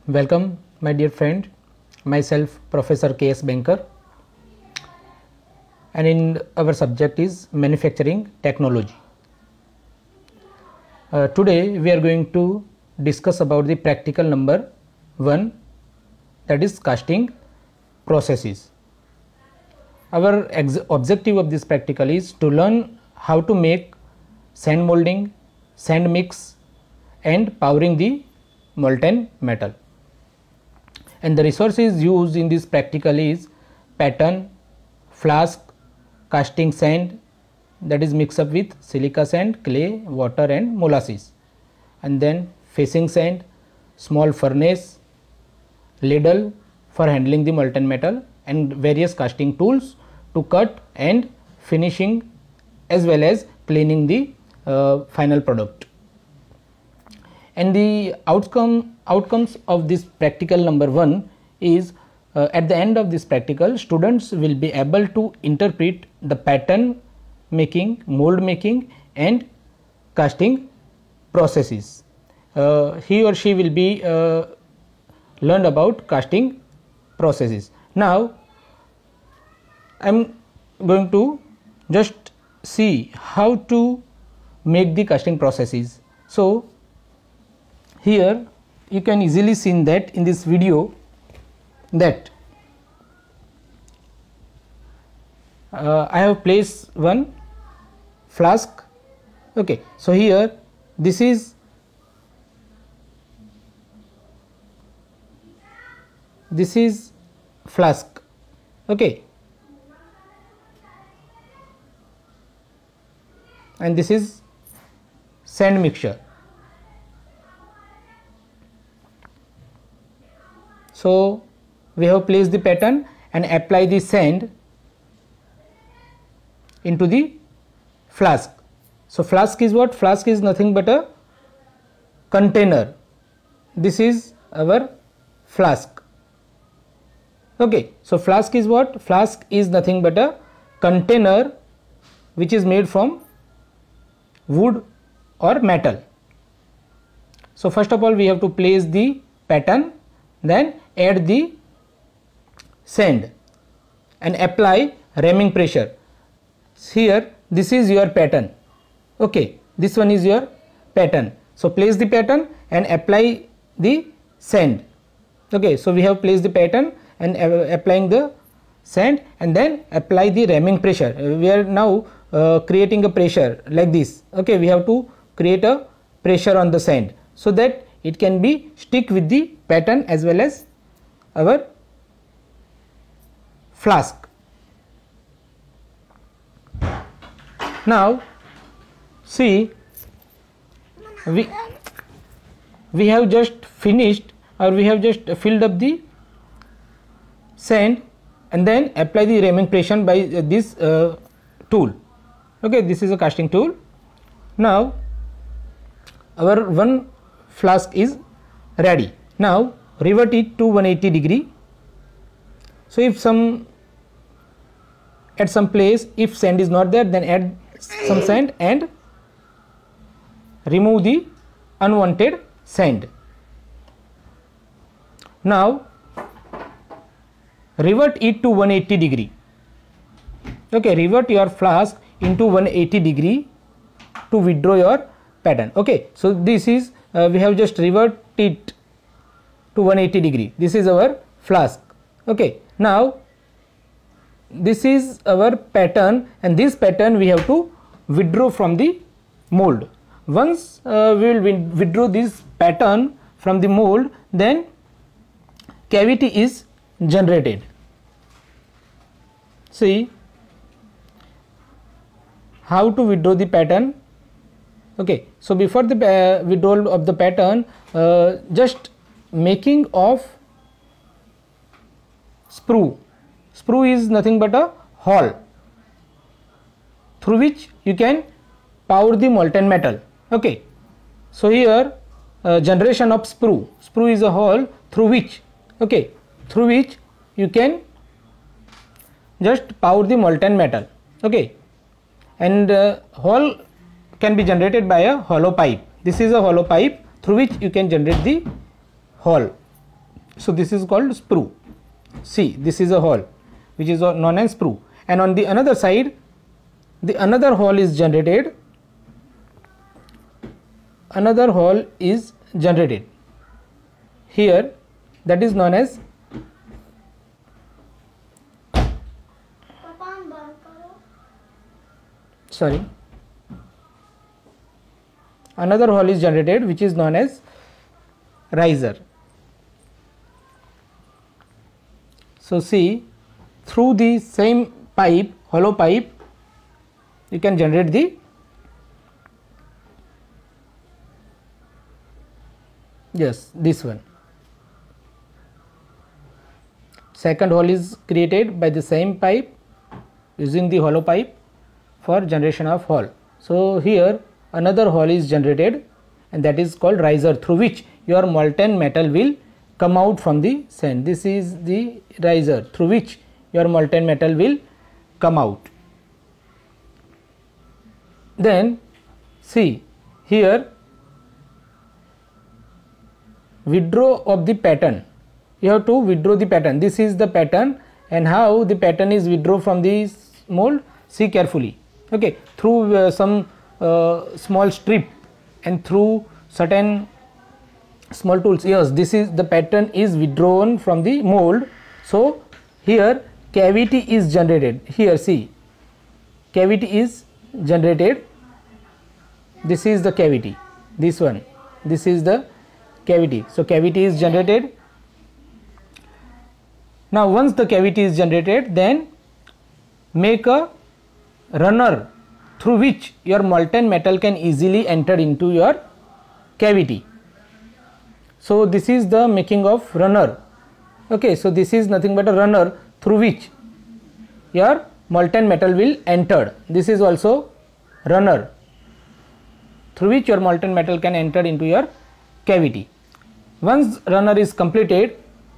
Welcome my dear friend, myself Professor K.S. Banker, and in our subject is manufacturing technology. Today we are going to discuss about the practical number 1, that is casting processes. Our objective of this practical is to learn how to make sand molding, sand mix and powering the molten metal. And the resources used in this practical is pattern, flask, casting sand, that is mixed up with silica sand, clay, water and molasses, and then facing sand, small furnace, ladle for handling the molten metal, and various casting tools to cut and finishing as well as cleaning the final product. And the outcomes of this practical number 1 is at the end of this practical, students will be able to interpret the pattern making, mold making and casting processes. He or she will be learned about casting processes. Now I am going to just see how to make the casting processes. So here you can easily see that in this video that I have placed one flask. Okay, so here this is flask. Okay, and this is sand mixture. So we have placed the pattern and apply the sand into the flask. So flask is what? Flask is nothing but a container. This is our flask. Okay, so flask is what? Flask is nothing but a container which is made from wood or metal. So first of all we have to place the pattern, then add the sand and apply ramming pressure. Here this is your pattern. Okay, this one is your pattern. So place the pattern and apply the sand. Okay, so we have placed the pattern and applying the sand and then apply the ramming pressure. We are now creating a pressure like this. Okay, we have to create a pressure on the sand so that it can be stick with the pattern as well as our flask. Now see, we have just finished, or we have just filled up the sand and then apply the ramming pressure by this tool. Okay, this is a casting tool. Now our one flask is ready. Now revert it to 180 degree. So if at some place if sand is not there, then add some sand and remove the unwanted sand. Now revert it to 180 degree. Okay, revert your flask into 180 degree to withdraw your pattern. Okay, so this is we have just revert it to 180 degree. This is our flask. Okay, now this is our pattern and this pattern we have to withdraw from the mold. Once we will withdraw this pattern from the mold, then cavity is generated. See how to withdraw the pattern. Okay, so before the withdrawal of the pattern, just making of sprue. Sprue is nothing but a hole through which you can power the molten metal. Okay, so here generation of sprue. Sprue is a hole through which, okay, through which you can just power the molten metal. Okay, and hole can be generated by a hollow pipe. This is a hollow pipe through which you can generate the hole. So this is called sprue. See, this is a hole which is known as sprue, and on the another side the another hole is generated. Another hole is generated here, that is known as another hole is generated which is known as riser. So see, through the same pipe, hollow pipe, you can generate the this one. Second hole is created by the same pipe using the hollow pipe for generation of hole. So here another hole is generated, and that is called riser, through which your molten metal will come out from the sand. This is the riser through which your molten metal will come out. Then see here, withdraw of the pattern. You have to withdraw the pattern. This is the pattern, and how the pattern is withdrawn from the mold, see carefully. Okay, through some small strip and through certain small tools. Yes, this is the pattern is withdrawn from the mold. So here cavity is generated. Here see, cavity is generated. This is the cavity, this one, this is the cavity. So cavity is generated. Now once the cavity is generated, then make a runner through which your molten metal can easily enter into your cavity. So this is the making of runner. Okay, so this is nothing but a runner through which your molten metal will enter. This is also runner through which your molten metal can enter into your cavity. Once runner is completed,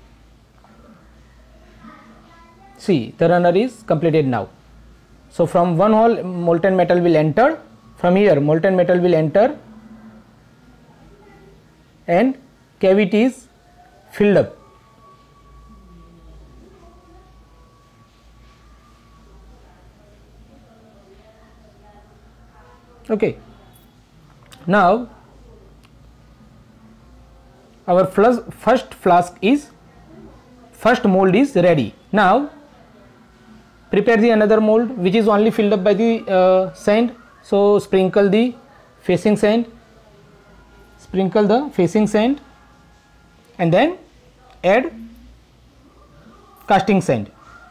see, the runner is completed now. So from one hole molten metal will enter, from here molten metal will enter and cavity is filled up. Okay. Now our first mold is ready. Now prepare the another mold which is only filled up by the sand. So sprinkle the facing sand, and then add casting sand,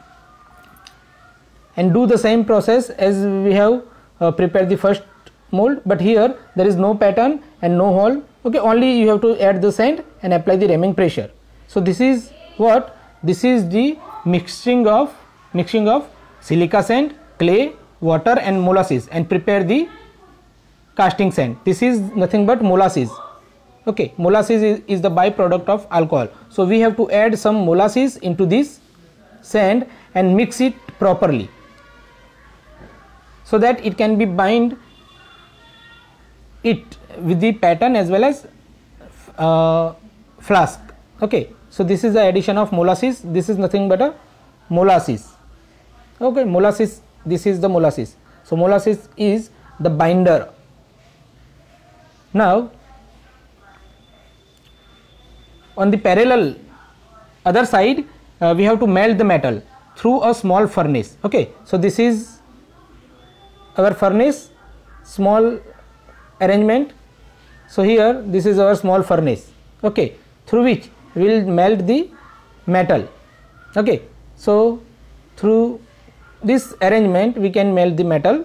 and do the same process as we have prepared the first mold, but here there is no pattern and no hole. Okay, only you have to add the sand and apply the ramming pressure. So this is what? This is the mixing of silica sand, clay, water and molasses, and prepare the casting sand. This is nothing but molasses. Okay, molasses is the byproduct of alcohol. So we have to add some molasses into this sand and mix it properly so that it can be bind it with the pattern as well as flask. Okay, so this is the addition of molasses. This is nothing but a molasses. Okay, molasses, this is the molasses. So molasses is the binder. Now on the parallel other side we have to melt the metal through a small furnace. Okay, so this is our furnace, small arrangement. So here this is our small furnace. Okay, through which we will melt the metal. Okay, so through this arrangement we can melt the metal.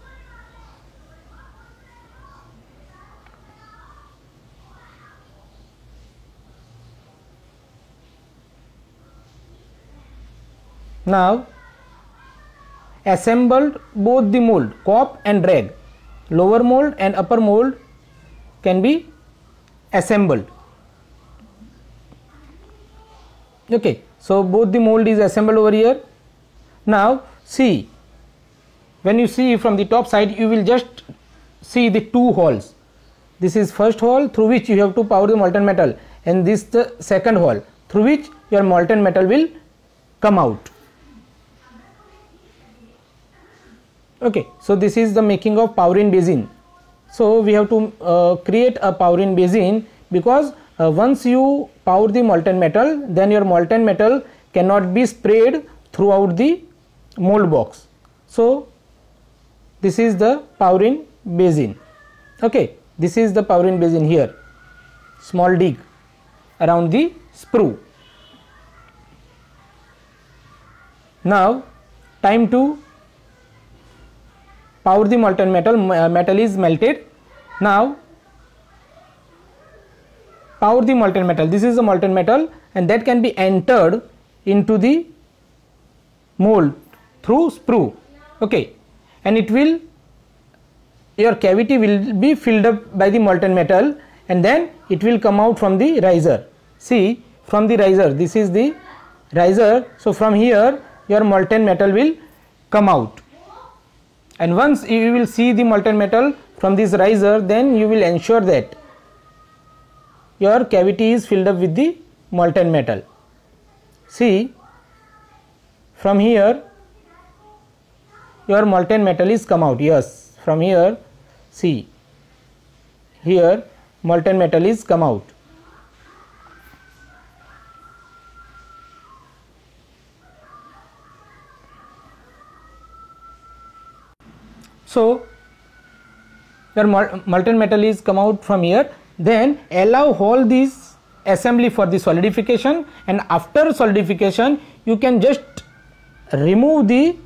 Now assembled both the mold, cop and drag, lower mold and upper mold can be assembled. Okay, so both the mold is assembled over here. Now see, when you see from the top side, you will just see the two holes. This is first hole through which you have to pour the molten metal, and this the second hole through which your molten metal will come out. Okay, so this is the making of Powering basin. So we have to create a Powering basin, because once you pour the molten metal, then your molten metal cannot be sprayed throughout the mold box. So this is the Powering basin. Okay, this is the Powering basin here, small dig around the sprue. Now time to pour the molten metal. Metal is melted. Now pour the molten metal. This is the molten metal, and that can be entered into the mold through sprue. Okay, and it will, your cavity will be filled up by the molten metal, and then it will come out from the riser. See, from the riser, this is the riser. So from here your molten metal will come out, and once you will see the molten metal from this riser, then you will ensure that your cavity is filled up with the molten metal. See, from here your molten metal is come out. Yes, from here, see, here molten metal is come out. So your molten metal is come out from here. Then allow all these assembly for the solidification, and after solidification you can just remove the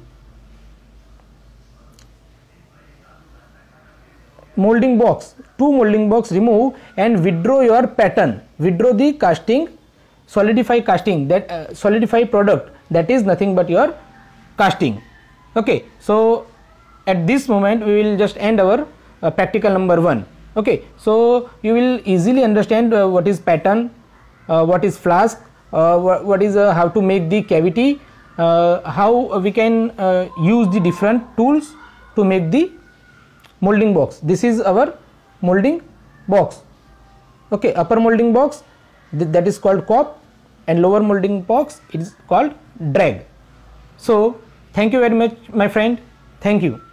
molding box, two molding box remove, and withdraw your pattern, withdraw the casting, solidify casting, that solidify product, that is nothing but your casting. Okay, so at this moment we will just end our practical number 1. Okay, so you will easily understand what is pattern, what is flask, what is how to make the cavity, how we can use the different tools to make the molding box. This is our molding box. Okay, upper molding box, that is called cop, and lower molding box, it is called drag. So thank you very much, my friend. Thank you.